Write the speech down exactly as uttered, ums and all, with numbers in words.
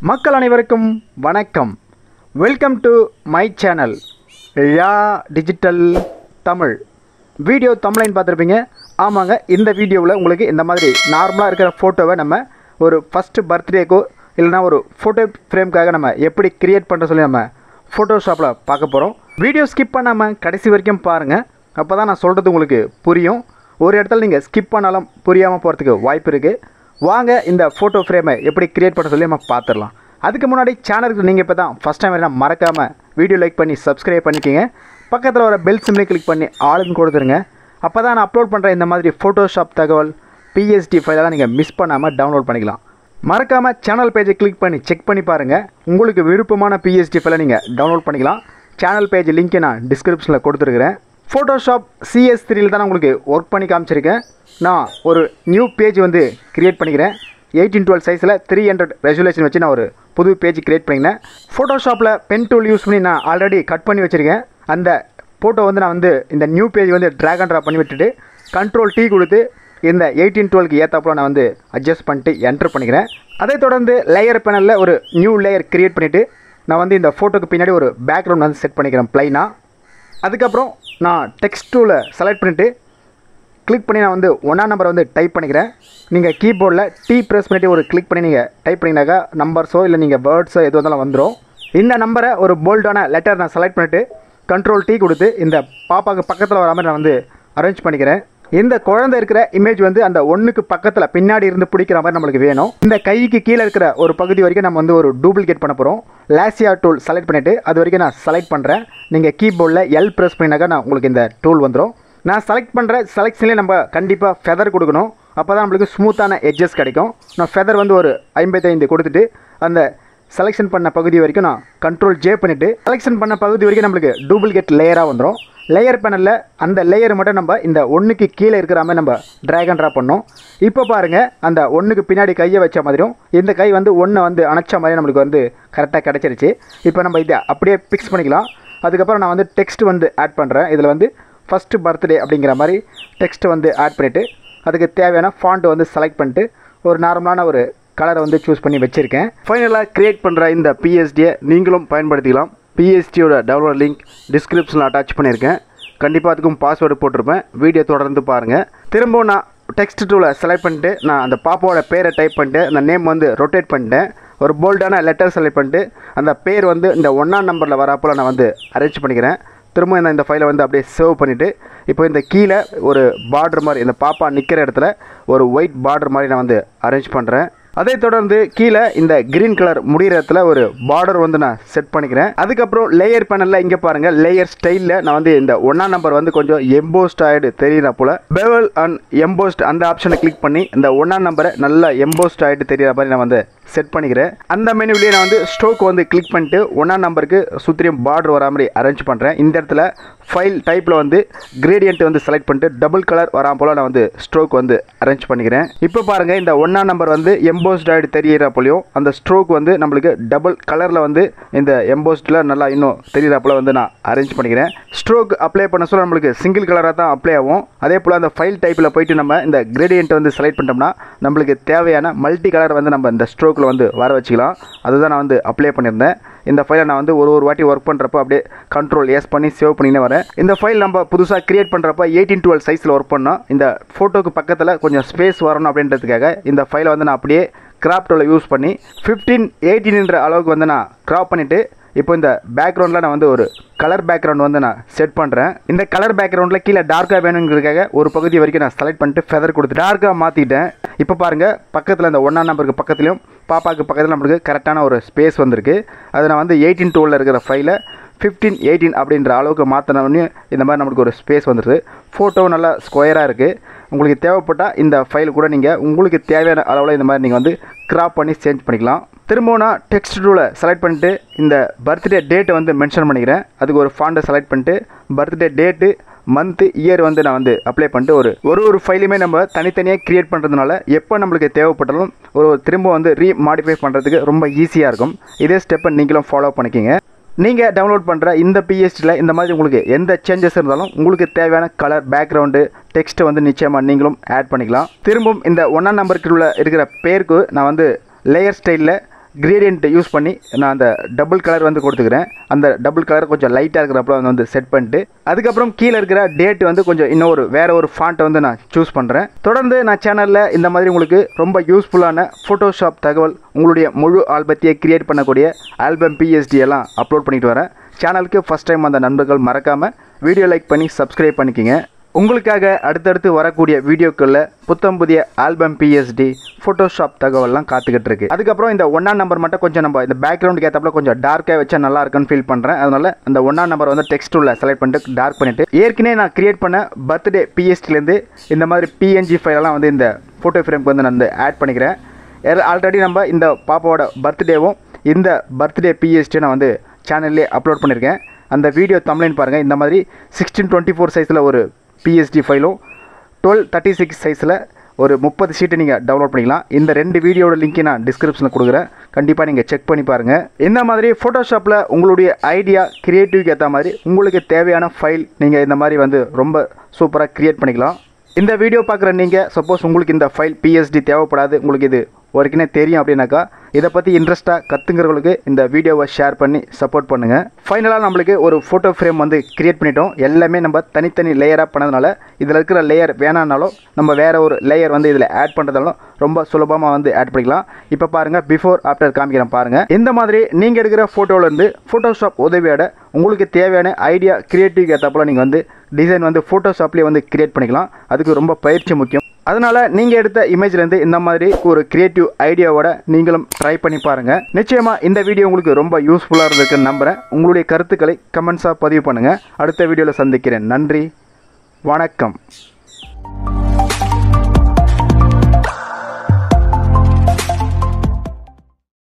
மக்கள் அனைவருக்கும் வணக்கம். வெல்கம் டு மை சேனல் யா டிஜிட்டல் தமிழ். வீடியோ தமிழ்லைன் பார்த்துருப்பீங்க. ஆமாங்க, இந்த வீடியோவில் உங்களுக்கு இந்த மாதிரி நார்மலாக இருக்கிற ஃபோட்டோவை நம்ம ஒரு ஃபஸ்ட்டு பர்த்டேக்கோ இல்லைனா ஒரு ஃபோட்டோ ஃப்ரேம்க்காக நம்ம எப்படி க்ரியேட் பண்ணுற சொல்லி நம்ம ஃபோட்டோஷாப்பில் பார்க்க போகிறோம். வீடியோ ஸ்கிப் பண்ணாமல் கடைசி வரைக்கும் பாருங்கள். அப்போ தான் நான் சொல்கிறது உங்களுக்கு புரியும். ஒரு இடத்துல நீங்கள் ஸ்கிப் பண்ணாலும் புரியாமல் போகிறதுக்கு வாய்ப்பு இருக்குது. வாங்க இந்த ஃபோட்டோ ஃப்ரேமை எப்படி க்ரியேட் பண்ண சொல்லி நம்ம பார்த்துடலாம். அதுக்கு முன்னாடி சேனலுக்கு நீங்கள் இப்போ தான் ஃபஸ்ட் டைம் வேணால் மறக்காமல் வீடியோ லைக் பண்ணி சப்ஸ்கிரைப் பண்ணிக்கிங்க. பக்கத்தில் வர பெல் சிம்லை கிளிக் பண்ணி ஆளுன்னு கொடுத்துருங்க. அப்போ தான் நான் அப்லோட் பண்ணுற இந்த மாதிரி ஃபோட்டோஷாப் தகவல் பிஎஸ்டி ஃபைலெல்லாம் நீங்கள் மிஸ் பண்ணாமல் டவுன்லோட் பண்ணிக்கலாம். மறக்காமல் சேனல் பேஜை கிளிக் பண்ணி செக் பண்ணி பாருங்கள். உங்களுக்கு விருப்பமான பிஎஸ்டி ஃபைலை நீங்கள் டவுன்லோட் பண்ணிக்கலாம். சேனல் பேஜ் லிங்க்கை நான் டிஸ்கிரிப்ஷனில் கொடுத்துருக்குறேன். ஃபோட்டோஷாப் சிஎஸ் த்ரீயில் தான் நான் உங்களுக்கு ஒர்க் பண்ணி காமிச்சிருக்கேன். நான் ஒரு நியூ பேஜ் வந்து க்ரியேட் பண்ணிக்கிறேன். எயிட்டீன் டுவெல் சைஸில் த்ரீ ஹண்ட்ரட் ரெசல்யூஷன் வச்சு நான் ஒரு புது பேஜ் க்ரியேட் பண்ணிக்கிறேன். ஃபோட்டோஷாப்பில் பென் டூல் யூஸ் பண்ணி நான் ஆல்ரெடி கட் பண்ணி வச்சுருக்கேன். அந்த ஃபோட்டோ வந்து நான் வந்து இந்த நியூ பேஜ் வந்து ட்ராக் அண்ட் ட்ராப் பண்ணி விட்டுட்டு கண்ட்ரோல் டீ கொடுத்து இந்த எயிட்டீன் டுவெல்க்கு ஏற்றாப்புல நான் வந்து அட்ஜஸ்ட் பண்ணிட்டு என்டர் பண்ணிக்கிறேன். அதை தொடர்ந்து லேயர் பேனலில் ஒரு நியூ லேயர் க்ரியேட் பண்ணிவிட்டு நான் வந்து இந்த ஃபோட்டோக்கு பின்னாடி ஒரு பேக்ரவுண்ட் வந்து செட் பண்ணிக்கிறேன் ப்ளைனாக. அதுக்கப்புறம் நான் டெக்ஸ்ட் டூலை செலக்ட் பண்ணிவிட்டு கிளிக் பண்ணி நான் வந்து ஒன்றா நம்பரை வந்து டைப் பண்ணிக்கிறேன். நீங்கள் கீபோர்டில் டீ ப்ரெஸ் பண்ணிவிட்டு ஒரு கிளிக் பண்ணி நீங்கள் டைப் பண்ணிங்கனாக்கா நம்பர்ஸோ இல்லை நீங்கள் வேர்ட்ஸோ எது வந்தாலும் வந்துடும். இந்த நம்பரை ஒரு போல்டான லெட்டர் நான் செலக்ட் பண்ணிவிட்டு கண்ட்ரோல் டீ கொடுத்து இந்த பாப்பாவுக்கு பக்கத்தில் வர மாதிரி நான் வந்து அரேஞ்ச் பண்ணிக்கிறேன். இந்த குழந்தை இருக்கிற இமேஜ் வந்து அந்த ஒன்றுக்கு பக்கத்தில் பின்னாடி இருந்து பிடிக்கிற மாதிரி நம்மளுக்கு வேணும். இந்த கைக்கு கீழே இருக்கிற ஒரு பகுதி வரைக்கும் நம்ம வந்து ஒரு டூப்ளிகேட் பண்ண போகிறோம். லாசியா டூல் செலக்ட் பண்ணிவிட்டு அது வரைக்கும் நான் செலக்ட் பண்ணுறேன். நீங்கள் கீபோர்டில் எல் ப்ரெஸ் பண்ணினாக்கா நான் உங்களுக்கு இந்த டூல் வந்துடும். நான் செலக்ட் பண்ணுற செலெக்ஷன்லேயே நம்ம கண்டிப்பாக ஃபெதர் கொடுக்கணும். அப்போ தான் நம்மளுக்கு ஸ்மூத்தான எட்ஜஸ் கிடைக்கும். நான் ஃபெதர் வந்து ஒரு ஐம்பத்தைந்து கொடுத்துட்டு அந்த செலெக்ஷன் பண்ண பகுதி வரைக்கும் நான் கண்ட்ரோல் ஜே பண்ணிவிட்டு செலெக்ஷன் பண்ண பகுதி வரைக்கும் நம்மளுக்கு டூப்ளிகேட் லேயராக வந்துடும். லேயர் பேனலில் அந்த லேயர் மட்டும் நம்ம இந்த ஒன்றுக்கு கீழே இருக்கிற மாதிரி நம்ம ட்ராக் அண்ட் ட்ராப் பண்ணோம். இப்போ பாருங்கள், அந்த ஒன்றுக்கு பின்னாடி கையை வச்ச மாதிரியும் இந்த கை வந்து ஒன்றை வந்து அணைச்ச மாதிரி நம்மளுக்கு வந்து கரெக்டாக கிடச்சிருச்சு. இப்போ நம்ம இதை அப்படியே ஃபிக்ஸ் பண்ணிக்கலாம். அதுக்கப்புறம் நான் வந்து டெக்ஸ்ட் வந்து ஆட் பண்ணுறேன். இதில் வந்து ஃபஸ்ட்டு பர்த்டே அப்படிங்கிற மாதிரி டெக்ஸ்ட்டு வந்து ஆட் பண்ணிவிட்டு அதுக்கு தேவையான ஃபாண்ட்டு வந்து செலக்ட் பண்ணிட்டு ஒரு நார்மலான ஒரு கலரை வந்து சூஸ் பண்ணி வச்சுருக்கேன். ஃபைனலாக க்ரியேட் பண்ணுற இந்த பிஎஸ்டியை நீங்களும் பயன்படுத்திக்கலாம். பிஎஸ்டியோட டவுன்லோட் லிங்க் டிஸ்கிரிப்ஷனில் அட்டாச் பண்ணியிருக்கேன். கண்டிப்பாக அதுக்கும் பாஸ்வேர்டு போட்டிருப்பேன். வீடியோ தொடர்ந்து பாருங்கள். திரும்பவும் நான் டெக்ஸ்ட் டூலை செலக்ட் பண்ணிட்டு நான் அந்த பாப்பாவோட பேரை டைப் பண்ணிட்டு அந்த நேம் வந்து ரொட்டேட் பண்ணிட்டேன். ஒரு போல்டான லெட்டர் செலக்ட் பண்ணிட்டு அந்த பேர் வந்து இந்த ஒன்றாம் நம்பரில் வரப்போல் நான் வந்து அரேஞ்ச் பண்ணிக்கிறேன். திரும்ப இந்த இந்த ஃபைலை வந்து அப்படியே சேவ் பண்ணிவிட்டு இப்போ இந்த கீழே ஒரு பார்டர் மாதிரி இந்த பாப்பா நிற்கிற இடத்துல ஒரு ஒயிட் பார்டர் மாதிரி நான் வந்து அரேஞ்ச் பண்ணுறேன். அதை தொடர்ந்து கீழே இந்த கிரீன் கலர் முடிகிற இடத்துல ஒரு பார்டர் வந்து நான் செட் பண்ணிக்கிறேன். அதுக்கப்புறம் லேயர் பேனலில் இங்கே பாருங்கள், லேயர் ஸ்டைலில் நான் வந்து இந்த ஒன்றாம் நம்பர் வந்து கொஞ்சம் எம்போஸ்ட் ஆகிடு தெரியுற போல் பெவல் அண்ட் எம்போஸ்ட் அந்த ஆப்ஷனை கிளிக் பண்ணி இந்த ஒன்றாம் நம்பரை நல்லா எம்போஸ்ட் ஆகிட்டு தெரிகிற மாதிரி நான் வந்து செட் பண்ணிக்கிறேன். அந்த மெனுவிலேயே நான் வந்து ஸ்ட்ரோக் வந்து கிளிக் பண்ணிட்டு ஒன்றாம் நம்பருக்கு சுற்றியும் பார்டர் வரா மாதிரி அரேஞ்ச் பண்ணுறேன். இந்த இடத்துல ஃபைல் டைப்பில் வந்து கிரேடியன்ட் வந்து செலக்ட் பண்ணிட்டு டபுள் கலர் வரா போல் நான் வந்து ஸ்ட்ரோக் வந்து அரேஞ்ச் பண்ணிக்கிறேன். இப்போ பாருங்கள், இந்த ஒன்றாம் நம்பர் வந்து எம்போஸ்ட் ஆகிட்டு தெரிகிற போலையும் அந்த ஸ்ட்ரோக் வந்து நம்மளுக்கு டபுள் கலரில் வந்து இந்த எம்போஸ்டில் நல்லா இன்னும் தெரிகிற போல் வந்து நான் அரேஞ்ச் பண்ணிக்கிறேன். ஸ்ட்ரோக் அப்ளை பண்ண சொல்ல நம்மளுக்கு சிங்கிள் கலராக தான் அப்ளை ஆகும். அதே போல் அந்த ஃபைல் டைப்பில் போயிட்டு நம்ம இந்த கிரேடியன்ட் வந்து செலக்ட் பண்ணிட்டோம்னா நம்மளுக்கு தேவையான மல்டி கலர் வந்து நம்ம இந்த ஸ்ட்ரோக்கில் வந்து வர வச்சுக்கலாம். அதுதான் நான் வந்து அப்ளை பண்ணியிருந்தேன். இந்த ஃபைலை நான் வந்து ஒரு ஒரு வாட்டி ஒர்க் பண்ணுறப்போ அப்படியே கண்ட்ரோல் எஸ் பண்ணி சேவ் பண்ணினே வரேன். இந்த ஃபைல் நம்ம புதுசாக க்ரியேட் பண்ணுறப்ப எயிட்டீன் டுவெல் சைஸில் ஒர்க் பண்ணோம். இந்த ஃபோட்டோக்கு பக்கத்தில் கொஞ்சம் ஸ்பேஸ் வரணும் அப்படின்றதுக்காக இந்த ஃபைலை வந்து நான் அப்படியே கிராப் டூலை யூஸ் பண்ணி ஃபிஃப்டீன் எயிட்டீன்ன்ற அளவுக்கு வந்து நான் கிராப் பண்ணிவிட்டு இப்போ இந்த பேக்ரவுண்டில் நான் வந்து ஒரு கலர் பேக்ரவுண்ட் வந்து நான் செட் பண்ணுறேன். இந்த கலர் பேக்ரவுண்டில் கீழே டார்க்காக வேணுங்கிறதுக்காக ஒரு பகுதி வரைக்கும் நான் செலக்ட் பண்ணிட்டு ஃபெதர் கொடுத்து டார்க்காக மாற்றிட்டேன். இப்போ பாருங்கள், பக்கத்தில் இந்த ஒன்றாம் நம்பருக்கு பக்கத்துலையும் பாப்பாவுக்கு பக்கத்தில் நம்மளுக்கு கரெக்டான ஒரு ஸ்பேஸ் வந்திருக்கு. அதை நான் வந்து எயிட்டீன் டூவில் இருக்கிற ஃபைலை ஃபிஃப்டீன் எயிட்டீன் அப்படின்ற அளவுக்கு மாற்றினோடனே இந்த மாதிரி நம்மளுக்கு ஒரு ஸ்பேஸ் வந்துடுது. ஃபோட்டோ நல்லா ஸ்கொயராக இருக்குது. உங்களுக்கு தேவைப்பட்டால் இந்த ஃபைல் கூட நீங்கள் உங்களுக்கு தேவையான அளவில் இந்த மாதிரி நீங்கள் வந்து கிராப் பண்ணி சேஞ்ச் பண்ணிக்கலாம். திரும்பவும் நான் டெக்ஸ்ட் டூலை செலக்ட் பண்ணிட்டு இந்த பர்த்டே டேட்டை வந்து மென்ஷன் பண்ணிக்கிறேன். அதுக்கு ஒரு ஃபாண்ட்டை செலக்ட் பண்ணிட்டு பர்த்டே டேட்டு மந்த்து இயர் வந்து நான் வந்து அப்ளை பண்ணிட்டு ஒரு ஒரு ஒரு ஃபைலுமே நம்ம தனித்தனியாக க்ரியேட் பண்ணுறதுனால எப்போ நம்மளுக்கு தேவைப்பட்டாலும் ஒரு திரும்ப வந்து ரீ மாடிஃபை பண்ணுறதுக்கு ரொம்ப ஈஸியாக இருக்கும். இதே ஸ்டெப்பை நீங்களும் ஃபாலோ பண்ணிக்கிங்க. நீங்கள் டவுன்லோட் பண்ணுற இந்த பிஎஸ்டியில் இந்த மாதிரி உங்களுக்கு எந்த சேஞ்சஸ் இருந்தாலும் உங்களுக்கு தேவையான கலர் பேக்ரவுண்டு டெக்ஸ்ட்டை வந்து நிச்சயமாக நீங்களும் ஆட் பண்ணிக்கலாம். திரும்பவும் இந்த ஒன்றாம் நம்பருக்கு உள்ள இருக்கிற பேருக்கு நான் வந்து லேயர் ஸ்டைலில் கிரேடியன்ட் யூஸ் பண்ணி நான் அந்த டபுள் கலர் வந்து கொடுத்துக்கிறேன். அந்த டபுள் கலர் கொஞ்சம் லைட்டாக இருக்கிறப்பல வந்து செட் பண்ணிட்டு அதுக்கப்புறம் கீழே இருக்கிற டேட் வந்து கொஞ்சம் இன்னொரு வேறு ஒரு ஃபாண்ட்டை வந்து நான் சூஸ் பண்ணுறேன். தொடர்ந்து நான் சேனலில் இந்த மாதிரி உங்களுக்கு ரொம்ப யூஸ்ஃபுல்லான ஃபோட்டோஷாப் தகவல், உங்களுடைய முழு ஆல்பத்தையே கிரியேட் பண்ணக்கூடிய ஆல்பம் பிஎஸ்டி எல்லாம் அப்லோட் பண்ணிட்டு வரேன். சேனலுக்கு ஃபஸ்ட் டைம் அந்த நண்பர்கள் மறக்காமல் வீடியோ லைக் பண்ணி சப்ஸ்கிரைப் பண்ணிக்கோங்க. உங்களுக்காக அடுத்தடுத்து வரக்கூடிய வீடியோக்களில் புத்தம் புதிய ஆல்பம் பிஎஸ்டி ஃபோட்டோஷாப் தகவல்லாம் காத்துக்கிட்டு இருக்கு. அதுக்கப்புறம் இந்த ஒன்றாம் நம்பர் மட்டும் கொஞ்சம் நம்ம இந்த பேக்ரவுண்டுக்கு ஏற்றப்பல கொஞ்சம் டார்க்காக வச்சா நல்லா இருக்குன்னு ஃபீல் பண்ணுறேன். அதனால் அந்த ஒன்றாம் நம்பர் வந்து டெக்ஸ்ட் உள்ள செலக்ட் பண்ணிட்டு டார்க் பண்ணிவிட்டு ஏற்கனவே நான் கிரியேட் பண்ண பர்த்டே பிஎஸ்டிலேருந்து இந்த மாதிரி பிஎன்ஜி ஃபைலெல்லாம் வந்து இந்த ஃபோட்டோ ஃப்ரேம்க்கு வந்து நான் வந்து ஆட் பண்ணிக்கிறேன். ஆல்ரெடி நம்ம இந்த பாப்பாவோட பர்த்டேவும் இந்த பர்த்டே பிஎஸ்டி நான் வந்து சேனல்லே அப்லோட் பண்ணியிருக்கேன். அந்த வீடியோ தமிழ்னு பாருங்கள். இந்த மாதிரி சிக்ஸ்டீன் டுவெண்ட்டி ஃபோர் சைஸில் ஒரு பிஎஸ்டி ஃபைலும் டுவெல் தேர்ட்டி சிக்ஸ் சைஸில் ஒரு முப்பது ஷீட்டு நீங்கள் டவுன்லோட் பண்ணிக்கலாம். இந்த ரெண்டு வீடியோட லிங்க்கை நான் டிஸ்கிரிப்ஷனில் கொடுக்குறேன். கண்டிப்பாக நீங்கள் செக் பண்ணி பாருங்கள். இந்த மாதிரி ஃபோட்டோஷாப்பில் உங்களுடைய ஐடியா கிரியேட்டிவ்க்கு ஏற்ற மாதிரி உங்களுக்கு தேவையான ஃபைல் நீங்கள் இந்த மாதிரி வந்து ரொம்ப சூப்பராக க்ரியேட் பண்ணிக்கலாம். இந்த வீடியோ பார்க்குற நீங்கள் சப்போஸ் உங்களுக்கு இந்த ஃபைல் பிஎஸ்டி தேவைப்படாது, உங்களுக்கு இது ஒருக்கினே தெரியும் அப்படின்னாக்கா இதை பற்றி இன்ட்ரெஸ்ட்டாக கற்றுங்கிறவங்களுக்கு இந்த வீடியோவை ஷேர் பண்ணி சப்போர்ட் பண்ணுங்கள். ஃபைனலாக நம்மளுக்கு ஒரு ஃபோட்டோ ஃப்ரேம் வந்து க்ரியேட் பண்ணிட்டோம். எல்லாமே நம்ம தனித்தனி லேயராக பண்ணதுனால இதில் இருக்கிற லேயர் வேணான்னாலும் நம்ம வேறு ஒரு லேயர் வந்து இதில் ஆட் பண்ணுறதாலும் ரொம்ப சுலபமாக வந்து ஆட் பண்ணிக்கலாம். இப்போ பாருங்கள், பிஃபோர் ஆஃப்டர் காமிக்கிறேன் பாருங்கள். இந்த மாதிரி நீங்கள் எடுக்கிற ஃபோட்டோவிலேருந்து ஃபோட்டோஷாப் உதவியோட உங்களுக்கு தேவையான ஐடியா கிரியேட்டிவ் ஏற்றப்போல் நீங்கள் வந்து டிசைன் வந்து ஃபோட்டோஷாப்லேயே வந்து க்ரியேட் பண்ணிக்கலாம். அதுக்கு ரொம்ப பயிற்சி முக்கியம். அதனால் நீங்கள் எடுத்த இமேஜ்லேருந்து இந்த மாதிரி ஒரு கிரியேட்டிவ் ஐடியாவோட நீங்களும் ட்ரை பண்ணி பாருங்கள். நிச்சயமாக இந்த வீடியோ உங்களுக்கு ரொம்ப யூஸ்ஃபுல்லாக இருந்திருக்குன்னு நம்புகிறேன். உங்களுடைய கருத்துக்களை கமெண்ட்ஸாக பதிவு பண்ணுங்கள். அடுத்த வீடியோவில் சந்திக்கிறேன். நன்றி, வணக்கம்.